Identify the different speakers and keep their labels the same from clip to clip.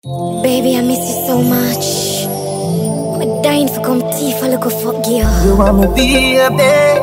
Speaker 1: Baby, I miss you so much. I'm dying for come tea for look fuck girl.
Speaker 2: You want me baby?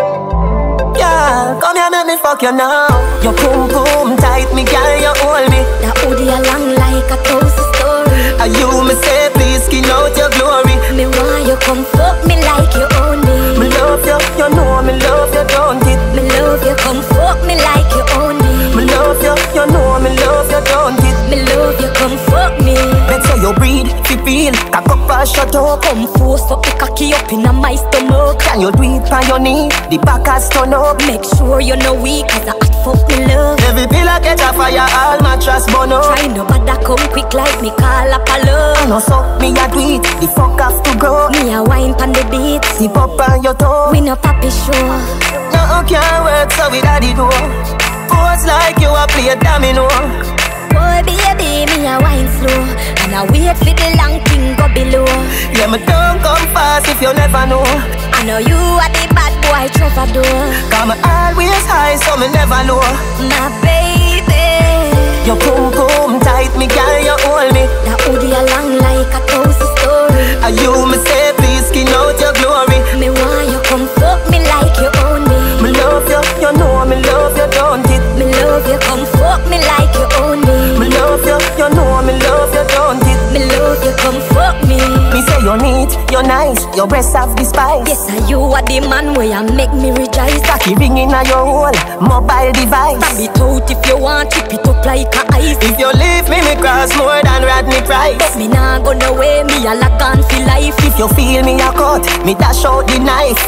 Speaker 2: Yeah, come here, make me fuck you now. Your boom boom tight, me girl, you hold me.
Speaker 1: That hoodie along like a toast story.
Speaker 2: And you me say please skin out your glory.
Speaker 1: Me want you come fuck me like you own me.
Speaker 2: Me love you, you know me love you, don't it?
Speaker 1: Me love you, come fuck me like you own me.
Speaker 2: Me love you, you know me love you, don't it?
Speaker 1: Me love you, come fuck me.
Speaker 2: Make sure you breathe, feel, cock up and shut up.
Speaker 1: Come force up the cocky up in my stomach.
Speaker 2: Can you do it on your knee? The back has turn up.
Speaker 1: Make sure you know weak, cause I hot fuck me love.
Speaker 2: Every pillar catch a fire, all mattress burn up.
Speaker 1: Try no bother come quick like me call up a love.
Speaker 2: I know so, me a do it, the fuck have to go.
Speaker 1: Me a wine pon the beat.
Speaker 2: Sip up on your toe.
Speaker 1: We no papi show.
Speaker 2: No can't work so we daddy do. Pose like you a play domino.
Speaker 1: Boy baby, me a wine slow. And I wait for the long thing go below.
Speaker 2: Yeah, me don't come fast if you never know.
Speaker 1: I know you are the bad boy Trevor door.
Speaker 2: Come always high so me never low.
Speaker 1: My baby,
Speaker 2: your boom boom tight, me girl, you hold me.
Speaker 1: that hoodie along like a toast story.
Speaker 2: And you me say please skin out your glory.
Speaker 1: Me want you come fuck me like you own me.
Speaker 2: Me love you, you know me love you, don't it?
Speaker 1: Me love you, come fuck me like you own me.
Speaker 2: Me love you, you know me love you, don't it?
Speaker 1: Me love you, come fuck me.
Speaker 2: Me say you're neat, you're nice, your breasts have the spice.
Speaker 1: Yes, and you are the man where you make me rejoice.
Speaker 2: Cocky ringing on your whole mobile device.
Speaker 1: Stab it out if you want, tip it up like a ice.
Speaker 2: If you leave me, me cross more than Rodney Price.
Speaker 1: But me nah go no way, me a lock on for life.
Speaker 2: If you feel me a cut, me dash out the knife.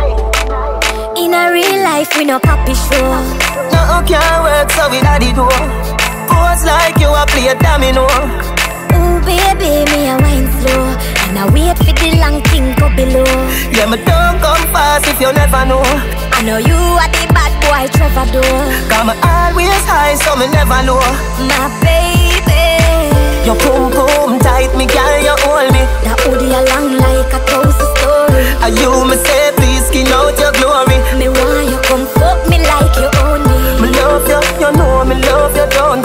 Speaker 1: In a real life, we no copy show.
Speaker 2: No can't work so we daddy do. Pose like you a play domino.
Speaker 1: Ooh baby, me a wine slow. And I wait for the long thing go below.
Speaker 2: Yeah, me don't come fast if you never know.
Speaker 1: I know you are the bad boy Trevor door.
Speaker 2: Come always high so me never low.
Speaker 1: My baby,
Speaker 2: your boom boom tight, me girl, you hold me.
Speaker 1: that hoodie along like a toast story.
Speaker 2: And you me say please skin out your glory.
Speaker 1: Me want you come fuck me like you own me.
Speaker 2: Me love you, you know me love you, don't